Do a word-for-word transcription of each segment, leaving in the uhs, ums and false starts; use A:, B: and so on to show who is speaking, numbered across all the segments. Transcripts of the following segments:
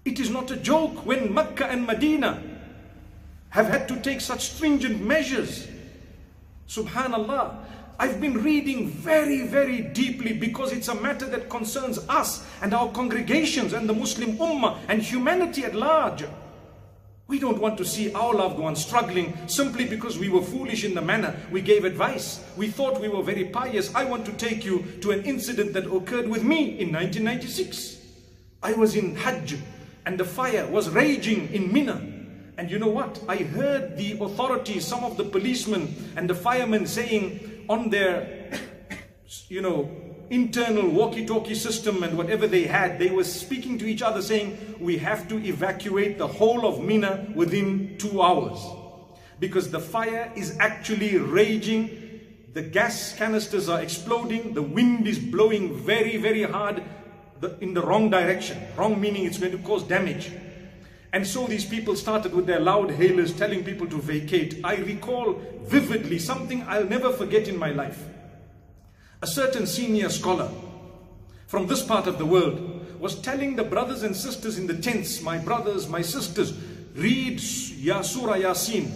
A: It is not a joke when Mecca and Medina have had to take such stringent measures. Subhanallah. I've been reading very, very deeply because it's a matter that concerns us and our congregations and the Muslim Ummah and humanity at large. We don't want to see our loved ones struggling simply because we were foolish in the manner we gave advice. We thought we were very pious. I want to take you to an incident that occurred with me in nineteen ninety-six. I was in Hajj and the fire was raging in Mina. And you know what? I heard the authorities, some of the policemen and the firemen saying on their, you know, internal walkie-talkie system and whatever they had, they were speaking to each other saying, we have to evacuate the whole of Mina within two hours. Because the fire is actually raging, the gas canisters are exploding, the wind is blowing very, very hard in the wrong direction. Wrong meaning it's going to cause damage. And so these people started with their loud hailers telling people to vacate. I recall vividly something I'll never forget in my life. A certain senior scholar from this part of the world was telling the brothers and sisters in the tents, my brothers, my sisters, read Ya Surah Yasin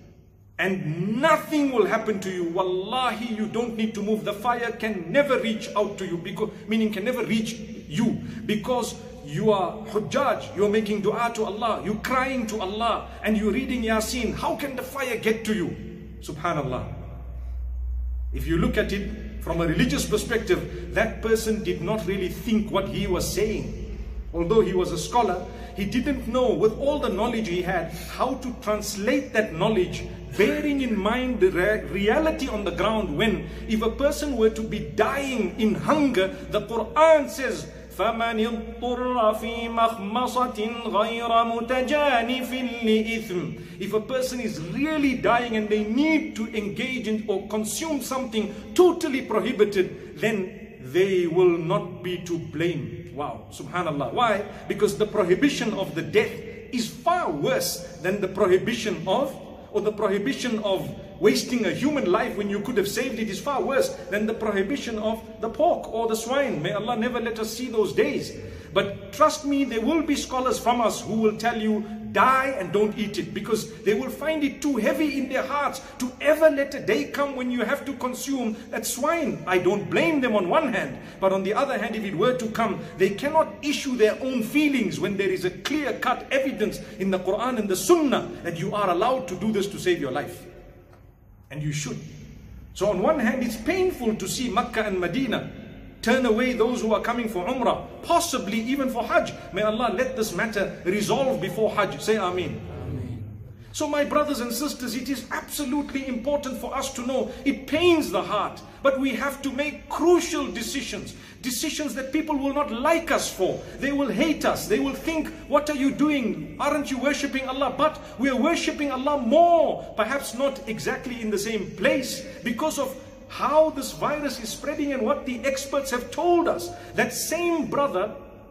A: and nothing will happen to you. Wallahi, you don't need to move. The fire can never reach out to you, because, meaning can never reach you, because you are Hujjaj, you're making dua to Allah, you're crying to Allah, and you're reading Yasin. How can the fire get to you? Subhanallah. If you look at it from a religious perspective, that person did not really think what he was saying. Although he was a scholar, he didn't know, with all the knowledge he had, how to translate that knowledge, bearing in mind the re reality on the ground. When if a person were to be dying in hunger, the Quran says, فَمَنِ اضْطُرَّ فِي مَخْمَصَةٍ غَيْرَ مُتَجَانِفٍ لِإِثْمٍ. If a person is really dying and they need to engage in or consume something totally prohibited, then they will not be to blame. Wow, subhanallah. Why? Because the prohibition of the death is far worse than the prohibition of, or the prohibition of wasting a human life when you could have saved it is far worse than the prohibition of the pork or the swine. May Allah never let us see those days. But trust me, there will be scholars from us who will tell you, die and don't eat it, because they will find it too heavy in their hearts to ever let a day come when you have to consume that swine. I don't blame them on one hand, but on the other hand, if it were to come, they cannot issue their own feelings when there is a clear-cut evidence in the Quran and the Sunnah that you are allowed to do this to save your life. And you should. So on one hand, it's painful to see Mecca and Medina turn away those who are coming for Umrah, possibly even for Hajj. May Allah let this matter resolve before Hajj. Say Ameen. Ameen. So my brothers and sisters, it is absolutely important for us to know, it pains the heart, but we have to make crucial decisions. Decisions that people will not like us for. They will hate us. They will think, what are you doing? Aren't you worshipping Allah? But we are worshipping Allah more. Perhaps not exactly in the same place, because of how this virus is spreading and what the experts have told us. That same brother,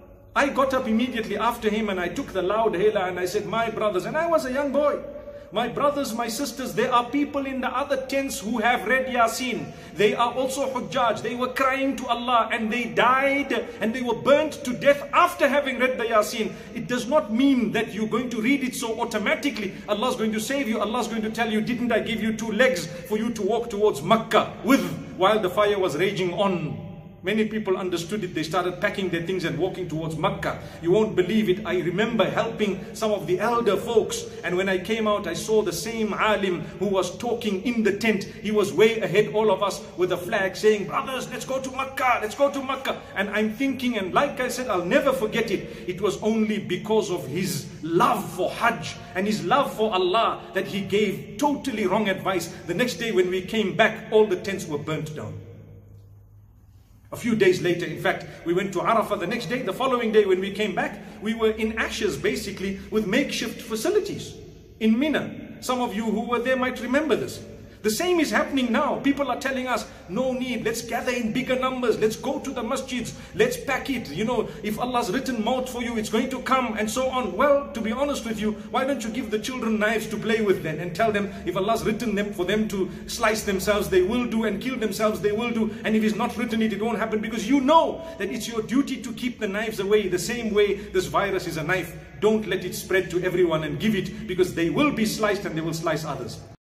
A: I got up immediately after him and I took the loud hailer and I said, my brothers, and I was a young boy, my brothers, my sisters, there are people in the other tents who have read Yasin. They are also Hujjaj. They were crying to Allah and they died and they were burnt to death after having read the Yasin. It does not mean that you're going to read it so automatically Allah is going to save you. Allah is going to tell you, didn't I give you two legs for you to walk towards Makkah with, while the fire was raging on? Many people understood it. They started packing their things and walking towards Makkah. You won't believe it. I remember helping some of the elder folks. And when I came out, I saw the same alim who was talking in the tent. He was way ahead all of us with a flag saying, brothers, let's go to Makkah. Let's go to Makkah. And I'm thinking, and like I said, I'll never forget it. It was only because of his love for Hajj and his love for Allah that he gave totally wrong advice. The next day when we came back, all the tents were burnt down. A few days later, in fact, we went to Arafah the next day. The following day when we came back, we were in ashes basically with makeshift facilities in Mina. Some of you who were there might remember this. The same is happening now. People are telling us, no need, let's gather in bigger numbers, let's go to the masjids, let's pack it. You know, if Allah's written maut for you, it's going to come, and so on. Well, to be honest with you, why don't you give the children knives to play with then, and tell them, if Allah's written them for them to slice themselves, they will do, and kill themselves, they will do. And if He's not written it, it won't happen, because you know that it's your duty to keep the knives away. The same way this virus is a knife. Don't let it spread to everyone and give it, because they will be sliced and they will slice others.